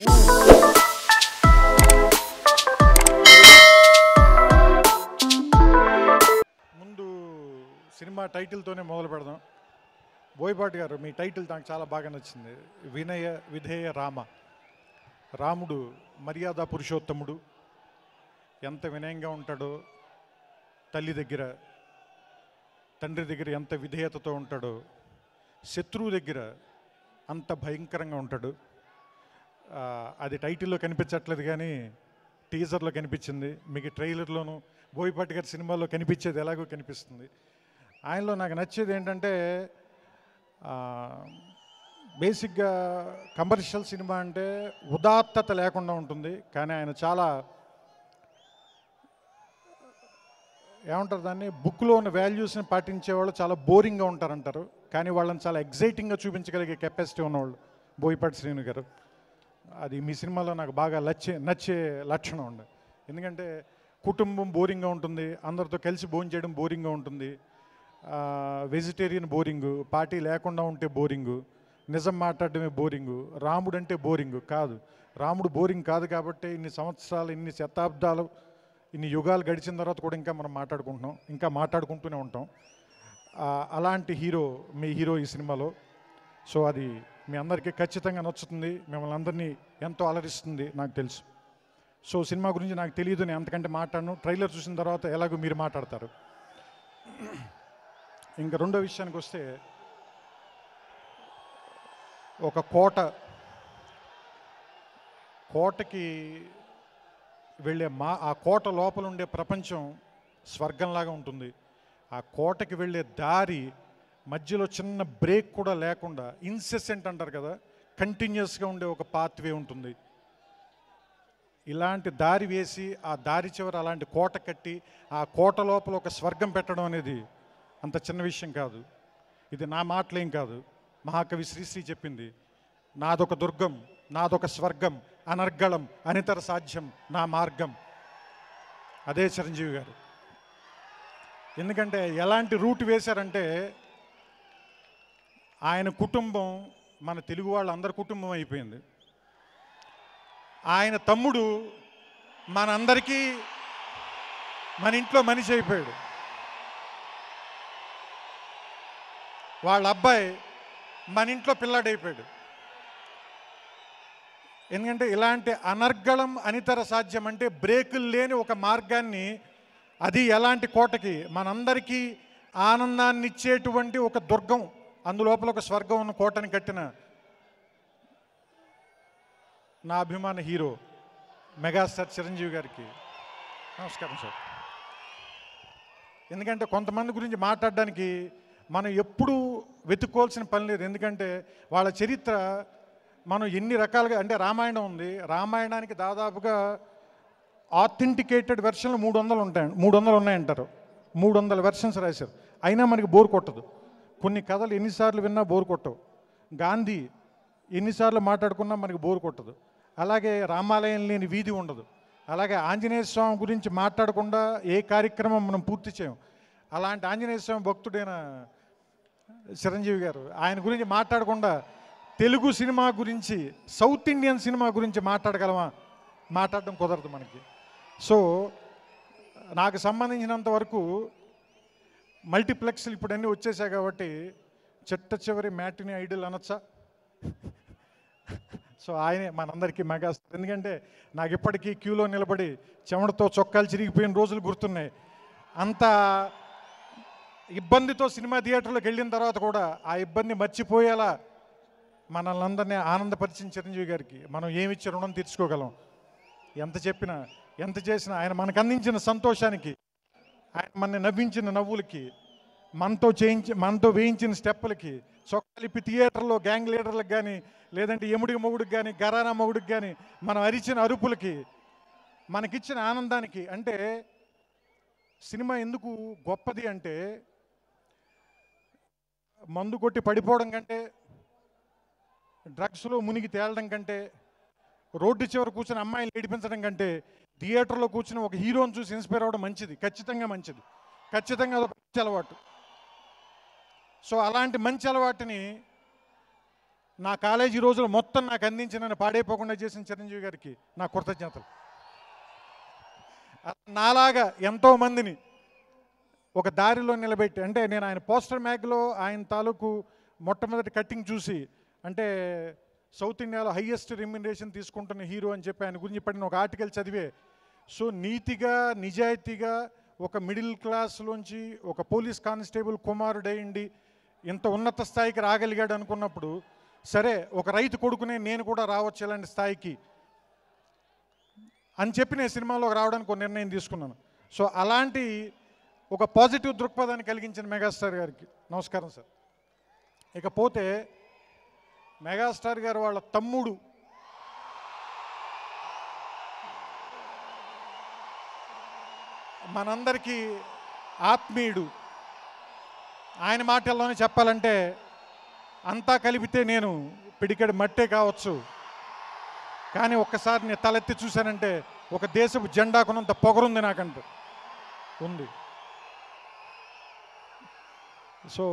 ముందు సినిమా టైటిల్తోనే మొదలు పెడదాం. బోయపాటి గారు, మీ టైటిల్ నాకు చాలా బాగా నచ్చింది. వినయ విధేయ రామ. రాముడు మర్యాద పురుషోత్తముడు, ఎంత వినయంగా ఉంటాడో, తల్లి దగ్గర తండ్రి దగ్గర ఎంత విధేయతతో ఉంటాడో, శత్రువు దగ్గర అంత భయంకరంగా ఉంటాడు. అది టైటిల్లో కనిపించట్లేదు కానీ టీజర్లో కనిపించింది, మీకు ట్రైలర్లోనూ బోయపాటి గారి సినిమాలో కనిపించేది ఎలాగో కనిపిస్తుంది. ఆయనలో నాకు నచ్చేది ఏంటంటే, బేసిక్గా కమర్షియల్ సినిమా అంటే ఉదాత్తత లేకుండా ఉంటుంది, కానీ ఆయన చాలా ఏమంటారు దాన్ని, బుక్లో ఉన్న వాల్యూస్ని పాటించేవాళ్ళు చాలా బోరింగ్గా ఉంటారంటారు, కానీ వాళ్ళని చాలా ఎగ్జైటింగ్గా చూపించగలిగే కెపాసిటీ ఉన్నవాళ్ళు బోయపాటి శ్రీను గారు. అది మీ సినిమాలో నాకు బాగా నచ్చే లక్షణం ఉంది. ఎందుకంటే కుటుంబం బోరింగ్గా ఉంటుంది, అందరితో కలిసి భోజనం చేయడం బోరింగ్గా ఉంటుంది, వెజిటేరియన్ బోరింగు, పార్టీ లేకుండా ఉంటే బోరింగు, నిజం మాట్లాడడమే బోరింగు. రాముడు అంటే బోరింగు కాదు, రాముడు బోరింగ్ కాదు. కాబట్టి ఇన్ని సంవత్సరాలు, ఇన్ని శతాబ్దాలు, ఇన్ని యుగాలు గడిచిన తర్వాత కూడా ఇంకా మనం మాట్లాడుకుంటున్నాం, ఇంకా మాట్లాడుకుంటూనే ఉంటాం. అలాంటి హీరో మీ హీరో ఈ సినిమాలో. సో అది మీ అందరికీ ఖచ్చితంగా నచ్చుతుంది, మిమ్మల్ని అందరినీ ఎంతో అలరిస్తుంది నాకు తెలుసు. సో సినిమా గురించి నాకు తెలియదు, నేను అంతకంటే మాట్లాడను. ట్రైలర్ చూసిన తర్వాత ఎలాగో మీరు మాట్లాడతారు. ఇంకా రెండో విషయానికి వస్తే, ఒక కోటకి వెళ్ళే ఆ కోట లోపల ఉండే ప్రపంచం స్వర్గంలాగా ఉంటుంది. ఆ కోటకి వెళ్ళే దారి మధ్యలో చిన్న బ్రేక్ కూడా లేకుండా, ఇన్సెసెంట్ అంటారు కదా, కంటిన్యూస్గా ఉండే ఒక పాత్వే ఉంటుంది. ఇలాంటి దారి వేసి ఆ దారి చివర అలాంటి కోట కట్టి ఆ కోట లోపల ఒక స్వర్గం పెట్టడం అనేది అంత చిన్న విషయం కాదు. ఇది నా మాటలేం కాదు, మహాకవి శ్రీశ్రీ చెప్పింది. నాదొక దుర్గం, నాదొక స్వర్గం, అనర్గళం అనితర సాధ్యం నా మార్గం. అదే చిరంజీవి గారు. ఎందుకంటే ఎలాంటి రూట్ వేశారంటే, ఆయన కుటుంబం మన తెలుగు వాళ్ళందరి కుటుంబం అయిపోయింది. ఆయన తమ్ముడు మనందరికీ మన ఇంట్లో మనిషి అయిపోయాడు. వాళ్ళ అబ్బాయి మన ఇంట్లో పిల్లాడైపోయాడు. ఎందుకంటే ఇలాంటి అనర్గళం అనితర సాధ్యం అంటే బ్రేకులు లేని ఒక మార్గాన్ని, అది ఎలాంటి కోటకి, మనందరికీ ఆనందాన్ని ఇచ్చేటువంటి ఒక దుర్గం, అందులోపల ఒక స్వర్గం ఉన్న కోటని కట్టిన నా అభిమాన హీరో మెగాస్టార్ చిరంజీవి గారికి నమస్కారం సార్. ఎందుకంటే కొంతమంది గురించి మాట్లాడడానికి మనం ఎప్పుడూ వెతుక్కోవాల్సిన పని లేదు. ఎందుకంటే వాళ్ళ చరిత్ర మనం ఎన్ని రకాలుగా, అంటే రామాయణం ఉంది, రామాయణానికి దాదాపుగా ఆథెంటికేటెడ్ వెర్షన్లు 300 ఉన్నాయంటారు. 300 వెర్షన్స్ రాశారు, అయినా మనకి బోర్ కొట్టదు. కొన్ని కథలు ఎన్నిసార్లు విన్నా బోర్ కొట్టవు. గాంధీ ఎన్నిసార్లు మాట్లాడుకున్నా మనకి బోర్ కొట్టదు. అలాగే రామాలయం లేని వీధి ఉండదు. అలాగే ఆంజనేయ స్వామి గురించి మాట్లాడకుండా ఏ కార్యక్రమం మనం పూర్తి చేయం. అలాంటి ఆంజనేయ స్వామి భక్తుడైన చిరంజీవి గారు, ఆయన గురించి మాట్లాడకుండా తెలుగు సినిమా గురించి, సౌత్ ఇండియన్ సినిమా గురించి మాట్లాడగలమా? మాట్లాడడం కుదరదు మనకి. సో నాకు సంబంధించినంత వరకు మల్టీప్లెక్స్లు ఇప్పుడు అన్నీ వచ్చేసాయి కాబట్టి చిట్ట చివరి మ్యాటినీ ఐడల్ అనొచ్చా? సో ఆయనే మనందరికీ మెగాస్టార్. ఎందుకంటే నాకు ఇప్పటికీ క్యూలో నిలబడి చెమటతో చొక్కాలు చిరిగిపోయిన రోజులు గుర్తున్నాయి. అంత ఇబ్బందితో సినిమా థియేటర్లోకి వెళ్ళిన తర్వాత కూడా ఆ ఇబ్బంది మర్చిపోయేలా మనల్ని అందరినీ ఆనందపరిచిన చిరంజీవి గారికి మనం ఏమిచ్చి రుణం తీర్చుకోగలం? ఎంత చెప్పినా, ఎంత చేసినా, ఆయన మనకు అందించిన సంతోషానికి, ఆయన మనని నవ్వించిన నవ్వులకి, మనతో వేయించిన స్టెప్పులకి, చొక్కాలిప్పి థియేటర్లో గ్యాంగ్ లీడర్లకు కానీ, లేదంటే ఎముడికి మొగుడికి కానీ, గరానా మొగుడికి కానీ మనం అరిచిన అరుపులకి, మనకిచ్చిన ఆనందానికి. అంటే సినిమా ఎందుకు గొప్పది అంటే, మందు కొట్టి పడిపోవడం కంటే, డ్రగ్స్లో మునిగి తేలడం కంటే, రోడ్డు చివర కూర్చుని అమ్మాయిని ఏడిపించడం కంటే, థియేటర్లో కూర్చుని ఒక హీరోని చూసి ఇన్స్పైర్ అవ్వడం మంచిది, ఖచ్చితంగా మంచిది, ఖచ్చితంగా అదొక మంచి అలవాటు. సో అలాంటి మంచి అలవాటుని నా కాలేజీ రోజులు మొత్తం నాకు అందించి నన్ను పాడైపోకుండా చేసిన చిరంజీవి గారికి నా కృతజ్ఞతలు. నాలాగా ఎంతోమందిని ఒక దారిలో నిలబెట్టి, అంటే నేను ఆయన పోస్టర్ మ్యాగ్లో ఆయన తాలూకు మొట్టమొదటి కట్టింగ్ చూసి, అంటే సౌత్ ఇండియాలో హయ్యెస్ట్ రెమ్యునరేషన్ తీసుకుంటున్న హీరో అని చెప్పి ఆయన గురించి పడిన ఒక ఆర్టికల్ చదివే, సో నీతిగా నిజాయితీగా ఒక మిడిల్ క్లాస్లోంచి ఒక పోలీస్ కానిస్టేబుల్ కుమారుడైండి ఇంత ఉన్నత స్థాయికి రాగలిగాడు అనుకున్నప్పుడు, సరే ఒక రైతు కొడుకునే నేను కూడా రావచ్చు ఇలాంటి స్థాయికి అని చెప్పి నేను సినిమాలోకి రావడానికి ఒక నిర్ణయం తీసుకున్నాను. సో అలాంటి ఒక పాజిటివ్ దృక్పథాన్ని కలిగించిన మెగాస్టార్ గారికి నమస్కారం సార్. ఇకపోతే మెగాస్టార్ గారు వాళ్ళ తమ్ముడు మనందరికీ ఆత్మీయుడు. ఆయన మాటల్లోనే చెప్పాలంటే అంతా కలిపితే నేను పిడికెడు మట్టే కావచ్చు, కానీ ఒక్కసారి నేను తలెత్తి చూశానంటే ఒక దేశపు జెండాకున్నంత పొగరుంది నాకంటూ ఉంది. సో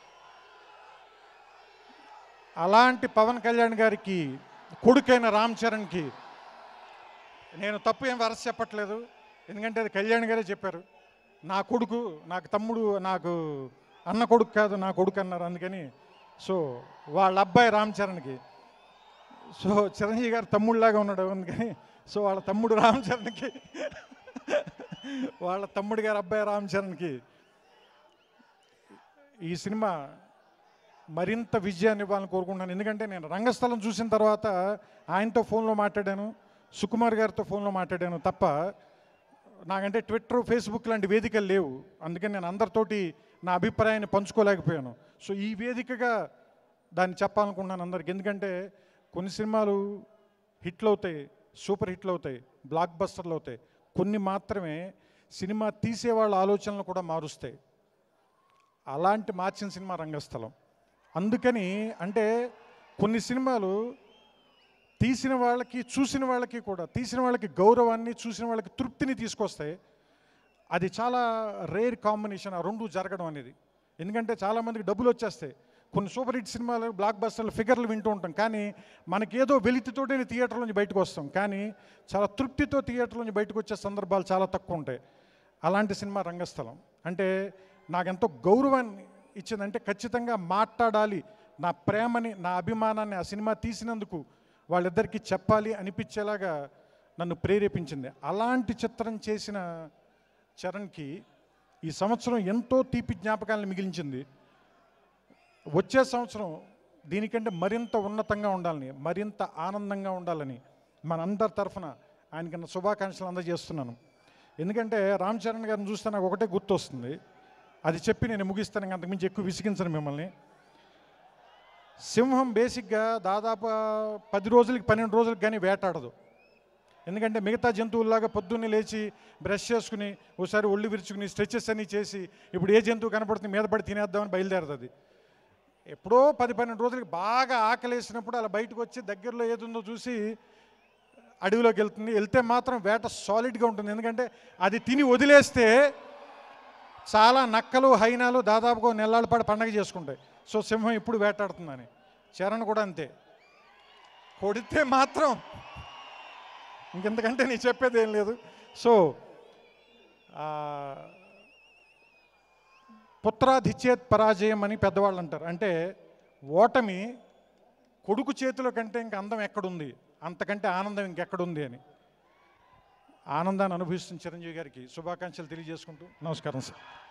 అలాంటి పవన్ కళ్యాణ్ గారికి కొడుకైన రామ్ చరణ్కి నేను తప్పు ఏం వరస చెప్పట్లేదు, ఎందుకంటే అది కళ్యాణ్ గారే చెప్పారు. నా కొడుకు, నాకు తమ్ముడు, నాకు అన్న కొడుకు కాదు నా కొడుకు అన్నారు, అందుకని సో వాళ్ళ అబ్బాయి రామ్ చరణ్కి, సో చిరంజీవి గారు తమ్ముడిలాగా ఉన్నాడు అందుకని, సో వాళ్ళ తమ్ముడు రామ్ చరణ్కి, వాళ్ళ తమ్ముడు గారు అబ్బాయి రామ్ చరణ్కి ఈ సినిమా మరింత విజయాన్ని ఇవ్వాలని కోరుకుంటున్నాను. ఎందుకంటే నేను రంగస్థలం చూసిన తర్వాత ఆయనతో ఫోన్లో మాట్లాడాను, సుకుమార్ గారితో ఫోన్లో మాట్లాడాను తప్ప నాకంటే ట్విట్టర్, ఫేస్బుక్ లాంటి వేదికలు లేవు. అందుకని నేను అందరితోటి నా అభిప్రాయాన్ని పంచుకోలేకపోయాను. సో ఈ వేదికగా దాన్ని చెప్పాలనుకుంటున్నాను అందరికి. ఎందుకంటే కొన్ని సినిమాలు హిట్లు అవుతాయి, సూపర్ హిట్లు అవుతాయి, బ్లాక్ బస్టర్లు అవుతాయి. కొన్ని మాత్రమే సినిమా తీసేవాళ్ళ ఆలోచనలు కూడా మారుస్తాయి. అలాంటి మార్చిన సినిమా రంగస్థలం. అందుకని అంటే కొన్ని సినిమాలు తీసిన వాళ్ళకి, చూసిన వాళ్ళకి కూడా, తీసిన వాళ్ళకి గౌరవాన్ని, చూసిన వాళ్ళకి తృప్తిని తీసుకొస్తాయి. అది చాలా రేర్ కాంబినేషన్ ఆ రెండు జరగడం అనేది. ఎందుకంటే చాలామందికి డబ్బులు వచ్చేస్తాయి. కొన్ని సూపర్ హిట్ సినిమాలు, బ్లాక్ బస్టర్లు, ఫిగర్లు వింటూ ఉంటాం, కానీ మనకేదో వెలితితోటే థియేటర్ నుంచి బయటకు వస్తాం, కానీ చాలా తృప్తితో థియేటర్ నుంచి బయటకు వచ్చే సందర్భాలు చాలా తక్కువ ఉంటాయి. అలాంటి సినిమా రంగస్థలం. అంటే నాకెంతో గౌరవాన్ని ఇచ్చిందంటే ఖచ్చితంగా మాట్లాడాలి, నా ప్రేమని, నా అభిమానాన్ని ఆ సినిమా తీసినందుకు వాళ్ళిద్దరికీ చెప్పాలి అనిపించేలాగా నన్ను ప్రేరేపించింది. అలాంటి చిత్రం చేసిన చరణ్కి ఈ సంవత్సరం ఎంతో తీపి జ్ఞాపకాలను మిగిలించింది. వచ్చే సంవత్సరం దీనికంటే మరింత ఉన్నతంగా ఉండాలని, మరింత ఆనందంగా ఉండాలని మనందరి తరఫున ఆయనకి నా శుభాకాంక్షలు అందజేస్తున్నాను. ఎందుకంటే రామ్ చరణ్ గారిని చూస్తే నాకు ఒకటే గుర్తొస్తుంది, అది చెప్పి నేను ముగిస్తాను, అంతకుమించి ఎక్కువ విసిగించను మిమ్మల్ని. సింహం బేసిక్గా దాదాపు 10 రోజులకి 12 రోజులకి కానీ వేటాడదు. ఎందుకంటే మిగతా జంతువుల్లాగా పొద్దున్నే లేచి బ్రష్ చేసుకుని ఒకసారి ఒళ్ళు విరుచుకుని స్ట్రెచెస్ అన్నీ చేసి ఇప్పుడు ఏ జంతువు కనపడుతుంది మీద పడి తినేద్దామని బయలుదేరుతుంది. ఎప్పుడో 10-12 రోజులకి బాగా ఆకలేసినప్పుడు అలా బయటకు వచ్చి దగ్గరలో ఏది ఉందో చూసి అడవిలోకి వెళ్తుంది. వెళ్తే మాత్రం వేట సాలిడ్గా ఉంటుంది. ఎందుకంటే అది తిని వదిలేస్తే చాలా నక్కలు, హైనాలు దాదాపుగా నెలల పాటు పండగ చేసుకుంటాయి. సో సింహం ఇప్పుడు వేటాడుతుందని. చరణ్ కూడా అంతే, కొడితే మాత్రం ఇంకెంతకంటే నేను చెప్పేది ఏం లేదు. సో పుత్రాధిచేత్ పరాజయం అని పెద్దవాళ్ళు అంటారు. అంటే ఓటమి కొడుకు చేతిలో కంటే ఇంక అందం ఎక్కడుంది, అంతకంటే ఆనందం ఇంకెక్కడుంది అని ఆనందాన్ని అనుభవిస్తున్న చిరంజీవి గారికి శుభాకాంక్షలు తెలియజేసుకుంటూ నమస్కారం సార్.